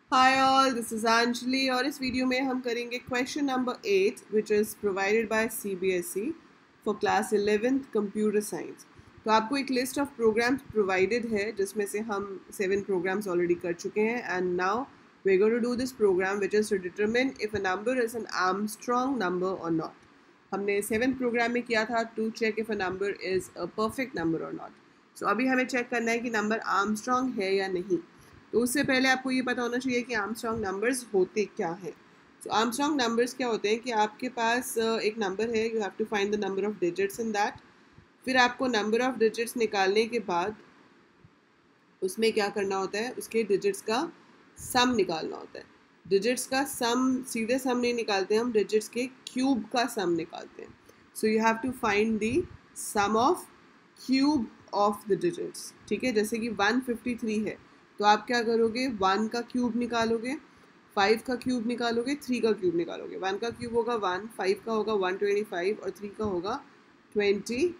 Hi all, this is Anjali और इस video में हम करेंगे question number 8 which is provided by CBSE for class 11th computer science. तो आपको एक लिस्ट ऑफ प्रोग्राम्स प्रोवाइडेड है जिसमें से हम 7 प्रोग्राम्स ऑलरेडी कर चुके हैं and now we are going to do this program which is to determine if a number is an Armstrong number और नॉट। हमने 7th प्रोग्राम में किया था to check if a number is a perfect number और not. So अभी हमें check करना है कि नंबर आर्मस्ट्रॉन्ग है या नहीं। तो उससे पहले आपको ये पता होना चाहिए कि आर्मस्ट्रॉन्ग नंबर्स होते क्या हैं। तो आर्मस्ट्रॉन्ग नंबर्स क्या होते हैं कि आपके पास एक नंबर है, you have to find the number of digits in that. फिर आपको नंबर ऑफ डिजिट्स निकालने के बाद उसमें क्या करना होता है, उसके डिजिट्स का सम निकालना होता है। डिजिट्स का सम सीधे सम नहीं निकालते हम, डिजिट्स के क्यूब का सम निकालते हैं। So you have to find the sum of cube of the digits. ठीक है, जैसे कि 153 है तो आप क्या करोगे, 1 का क्यूब निकालोगे, 5 का क्यूब निकालोगे, 3 का क्यूब निकालोगे। 1 का क्यूब होगा 1, 5 का होगा 125 और 3 का होगा 27।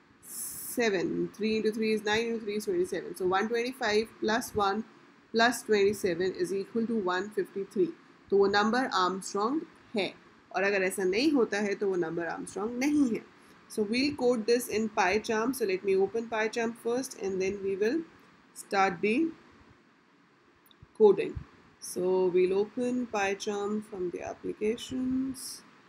3 into 3 is 9, into 3 is 27. So 125 plus 1 plus 27 is equal to 153. तो वो नंबर आर्मस्ट्रॉन्ग है, और अगर ऐसा नहीं होता है तो वो नंबर आर्मस्ट्रॉन्ग नहीं है। So we'll code this in PyCharm. So let me open PyCharm first and then we will start the coding. So we'll open PyCharm from the applications.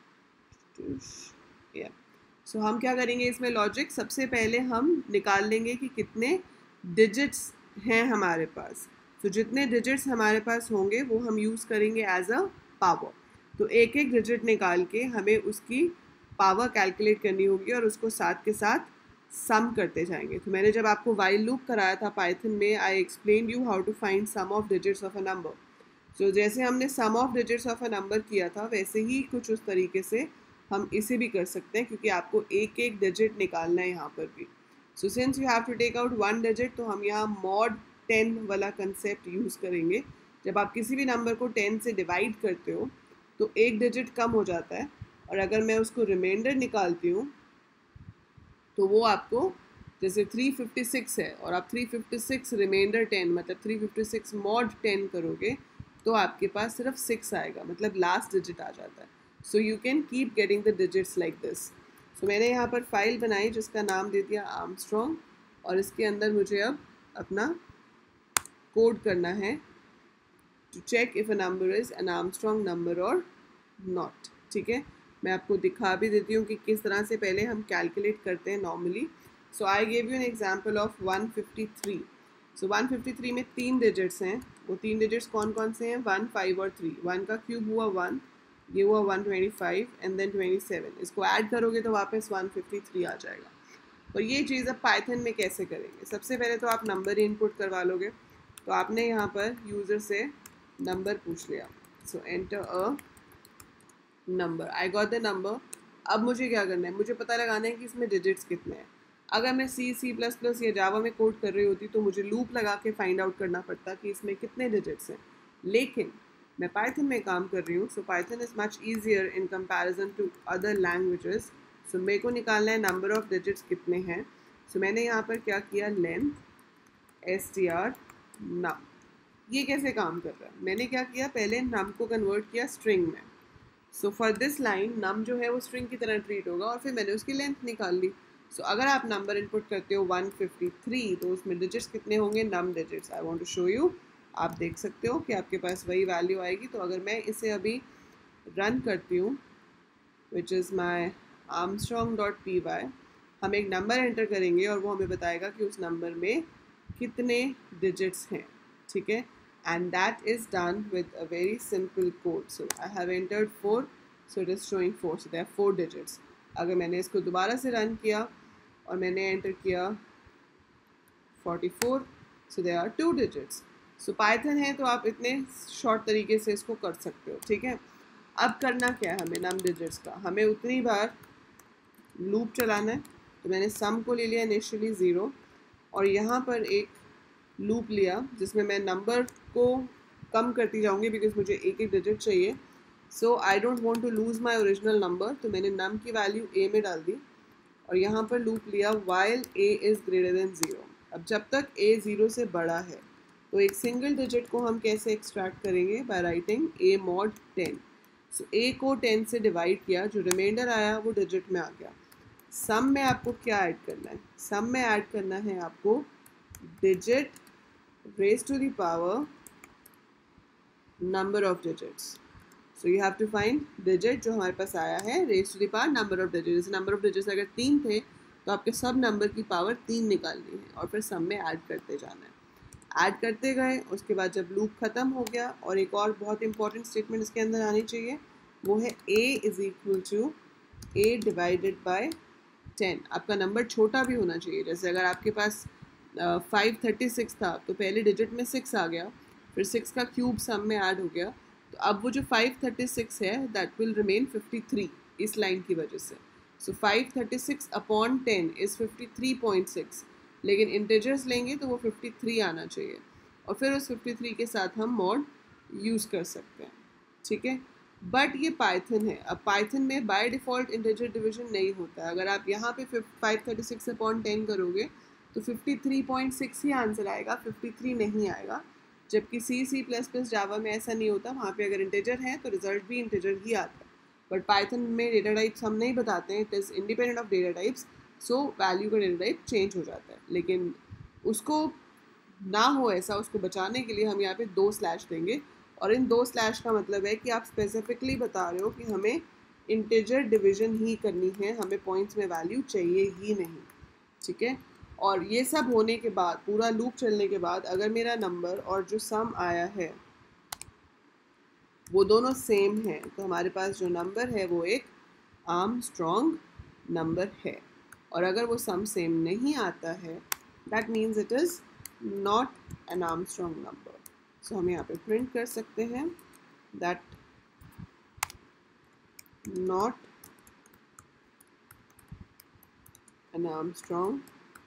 Yeah. So हम क्या करेंगे इसमें लॉजिक, सबसे पहले हम निकाल लेंगे कि कितने डिजिट्स हैं हमारे पास। तो जितने डिजिट्स हमारे पास होंगे वो हम यूज़ करेंगे एज अ पावर। तो एक एक डिजिट निकाल के हमें उसकी पावर कैलकुलेट करनी होगी और उसको साथ के साथ सम करते जाएंगे। तो मैंने जब आपको वाइल लूप कराया था पाइथन में, I explain you how to find sum of digits of a number. तो जैसे हमने sum of digits of a number किया था वैसे ही कुछ उस तरीके से हम इसे भी कर सकते हैं, क्योंकि आपको एक एक डिजिट निकालना है यहाँ पर भी। So since you have to take out 1 digit, तो हम यहाँ मॉड 10 वाला कंसेप्ट यूज़ करेंगे। जब आप किसी भी नंबर को 10 से डिवाइड करते हो तो एक डिजिट कम हो जाता है, और अगर मैं उसको रिमाइंडर निकालती हूँ तो वो आपको, जैसे 356 है और आप 356 रिमाइंडर 10 मतलब 356 मॉड 10 करोगे तो आपके पास सिर्फ 6 आएगा, मतलब लास्ट डिजिट आ जाता है। So you can keep getting the digits like this. So मैंने यहाँ पर फाइल बनाई जिसका नाम दे दिया आर्मस्ट्रॉन्ग, और इसके अंदर मुझे अब अपना कोड करना है to check if a number is an Armstrong number और नॉट। ठीक है, मैं आपको दिखा भी देती हूँ कि किस तरह से पहले हम कैलकुलेट करते हैं normally. So I give you an example of 153। So 153 में 3 डिजिट्स हैं। वो 3 डिजिट्स कौन कौन से हैं, 1, 5 और 3। 1 का क्यूब हुआ 1, ये हुआ 125 एंड देन 27। इसको ऐड करोगे तो वापस 153 आ जाएगा। और ये चीज़ अब पाइथन में कैसे करेंगे, सबसे पहले तो आप नंबर ही इनपुट करवा लोगे। तो आपने यहाँ पर यूज़र से नंबर पूछ लिया। So enter a number, I got the number. अब मुझे क्या करना है, मुझे पता लगाना है कि इसमें डिजिट्स कितने हैं। अगर मैं C++ या जावा में कोड कर रही होती तो मुझे लूप लगा के फाइंड आउट करना पड़ता कि इसमें कितने डिजिट्स हैं, लेकिन मैं पाइथन में काम कर रही हूँ। So Python is much easier in comparison to other languages. So मेरे को निकालना है नंबर ऑफ डिजिट्स कितने हैं। सो मैंने यहाँ पर क्या किया, लेंथ str num। ये कैसे काम कर रहा है, मैंने क्या किया, पहले num को कन्वर्ट किया स्ट्रिंग में। So for this line num जो है वो स्ट्रिंग की तरह ट्रीट होगा, और फिर मैंने उसकी लेंथ निकाल ली। सो अगर आप नंबर इनपुट करते हो 153 तो उसमें डिजिट्स कितने होंगे, num digits. I want to show you, आप देख सकते हो कि आपके पास वही वैल्यू आएगी। तो अगर मैं इसे अभी रन करती हूँ, विच इज़ माई armstrong.py, हम एक नंबर एंटर करेंगे और वो हमें बताएगा कि उस नंबर में कितने डिजिट्स हैं। ठीक है, and that is done with a very simple code. So I have entered 4, so it is showing 4, so there are 4 digits. अगर मैंने इसको दोबारा से रन किया और मैंने एंटर किया 44, so there are 2 digits. So Python है तो आप इतने शॉर्ट तरीके से इसको कर सकते हो। ठीक है, अब करना क्या है हमें, नम डिजिट्स का हमें उतनी बार लूप चलाना है। तो मैंने सम को ले लिया इनिशियली 0, और यहाँ पर एक लूप लिया जिसमें मैं नंबर को कम करती जाऊँगी बिकॉज मुझे एक एक डिजिट चाहिए। So I don't want to lose my original number, तो मैंने नम की वैल्यू a में डाल दी और यहाँ पर लूप लिया while a is greater than 0। अब जब तक a 0 से बड़ा है तो एक सिंगल डिजिट को हम कैसे एक्सट्रैक्ट करेंगे? By writing a mod 10. So a को 10 से डिवाइड किया, जो रिमाइंडर आया वो डिजिट में आ गया। सम में आपको क्या ऐड करना है? सम में ऐड करना है आपको digit raise to the power number of digits. So you have to find digit जो हमारे पास आया है raise to the power number of digits. Number of digits अगर 3 थे तो आपके सब नंबर की पावर 3 निकालनी है और फिर सम में ऐड करते जाना है। ऐड करते गए, उसके बाद जब लूप ख़त्म हो गया, और एक और बहुत इंपॉर्टेंट स्टेटमेंट इसके अंदर आनी चाहिए, वो है a is equal to a divided by 10। आपका नंबर छोटा भी होना चाहिए। जैसे अगर आपके पास 536 था तो पहले डिजिट में 6 आ गया, फिर 6 का क्यूब सम में ऐड हो गया, तो अब वो जो 536 है दैट विल रिमेन 53 इस लाइन की वजह से। सो 536 अपॉन 10 इज़ 53.6, लेकिन इंटीजर्स लेंगे तो वो 53 आना चाहिए, और फिर उस 53 के साथ हम मॉड यूज़ कर सकते हैं। ठीक है, बट ये पाइथन है। अब पाइथन में बाय डिफ़ॉल्ट इंटीजर डिवीजन नहीं होता है। अगर आप यहाँ पे 536 अपॉन 10 करोगे तो 53.6 ही आंसर आएगा, 53 नहीं आएगा। जबकि C++ जावा में ऐसा नहीं होता, वहाँ पे अगर इंटीजर है तो रिजल्ट भी इंटीजर ही आता है। बट पाइथन में डेटा टाइप्स हम नहीं बताते हैं, it is independent of data types, so value का डेटा टाइप चेंज हो जाता है। लेकिन उसको ना हो ऐसा, उसको बचाने के लिए हम यहाँ पे 2 स्लैश देंगे, और इन 2 स्लैश का मतलब है कि आप स्पेसिफिकली बता रहे हो कि हमें इंटीजर डिवीजन ही करनी है, हमें पॉइंट्स में वैल्यू चाहिए ही नहीं। ठीक है, और ये सब होने के बाद, पूरा लूप चलने के बाद, अगर मेरा नंबर और जो सम आया है वो दोनों सेम है, तो हमारे पास जो नंबर है वो एक आर्मस्ट्रॉन्ग नंबर है। और अगर वो सम सेम नहीं आता है, that means it is not an Armstrong number. So हम यहाँ पे प्रिंट कर सकते हैं that not an Armstrong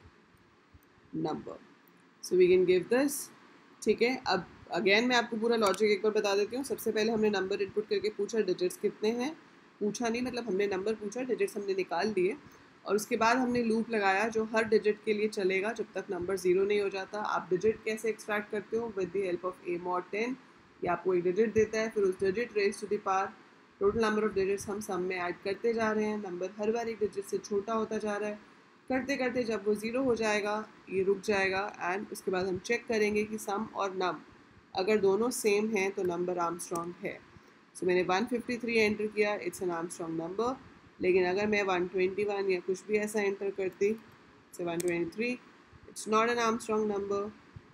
number. So we can give this. ठीक है, अब अगेन मैं आपको पूरा लॉजिक एक बार बता देती हूँ। सबसे पहले हमने नंबर इनपुट करके पूछा डिजिट्स कितने हैं, पूछा नहीं मतलब हमने नंबर पूछा, डिजिट्स हमने निकाल दिए, और उसके बाद हमने लूप लगाया जो हर डिजिट के लिए चलेगा जब तक नंबर 0 नहीं हो जाता। आप डिजिट कैसे एक्सट्रैक्ट करते हो? With the help of a mod 10। ये आपको एक डिजिट देता है, फिर उस digit raise to the power total number of digits हम सम में ऐड करते जा रहे हैं। नंबर हर बार एक डिजिट से छोटा होता जा रहा है, करते करते जब वो 0 हो जाएगा ये रुक जाएगा, एंड उसके बाद हम चेक करेंगे कि सम और नम अगर दोनों सेम हैं तो नंबर आर्मस्ट्रॉन्ग है। सो मैंने 153 एंटर किया, इट्स एन आर्मस्ट्रॉन्ग नंबर। लेकिन अगर मैं 121 या कुछ भी ऐसा एंटर करती, से 123, it's not an Armstrong number.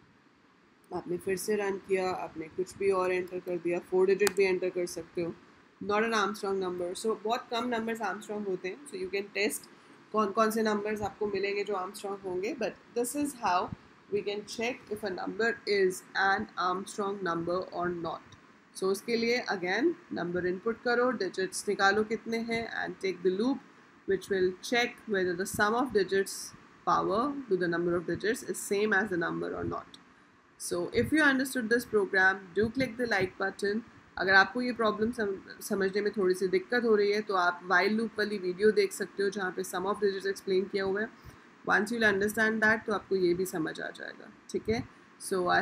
आपने फिर से रन किया, आपने कुछ भी और एंटर कर दिया, 4 डिजिट भी एंटर कर सकते हो, not an Armstrong number. So बहुत कम नंबर्स आर्मस्ट्रॉन्ग होते हैं, सो यू कैन टेस्ट कौन कौन से नंबर्स आपको मिलेंगे जो आर्मस्ट्रॉन्ग होंगे, but this is how we can check if a number is an Armstrong number or not. So उसके लिए again number input करो, digits निकालो कितने हैं, and take the loop which will check whether the sum of digits power to the number of digits is same as the number or not. So if you understood this program, do click the like button. अगर आपको ये problem समझने में थोड़ी सी दिक्कत हो रही है तो आप while loop वाली वीडियो देख सकते हो जहाँ पे sum of digits एक्सप्लेन किया हुआ है। Once you'll understand that, तो आपको ये भी समझ आ जाएगा। ठीक है, so I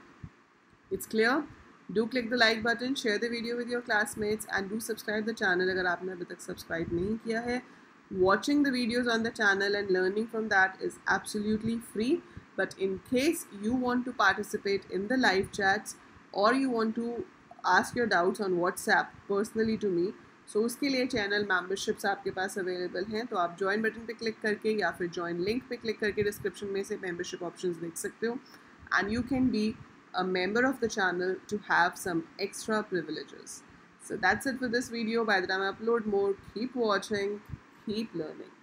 hope it's clear. Do click the like button, share the video with your classmates, and do subscribe the channel अगर आपने अभी तक सब्सक्राइब नहीं किया है। Watching the videos on the channel and learning from that is absolutely free. But in case you want to participate in the live chats or you want to ask your doubts on WhatsApp personally to me, सो उसके लिए channel memberships आपके पास available हैं, तो आप join button पे click करके या फिर ज्वाइन लिंक पे क्लिक करके डिस्क्रिप्शन में से मेंबरशिप ऑप्शंस देख सकते हो, and you can be a member of the channel to have some extra privileges. So that's it for this video. By the time I upload more, keep watching, keep learning.